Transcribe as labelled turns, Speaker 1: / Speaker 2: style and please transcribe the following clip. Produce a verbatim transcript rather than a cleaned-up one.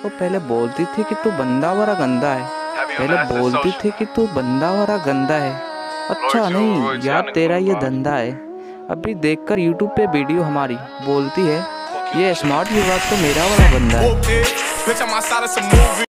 Speaker 1: वो पहले बोलती थी कि तू बंदा वाला गंदा है, पहले बोलती थी कि तू बंदा वाला गंदा है। अच्छा नहीं यार तेरा ये धंधा है। अभी देखकर यूट्यूब पे वीडियो हमारी बोलती है ये स्मार्ट विभाग तो मेरा वाला बंदा है।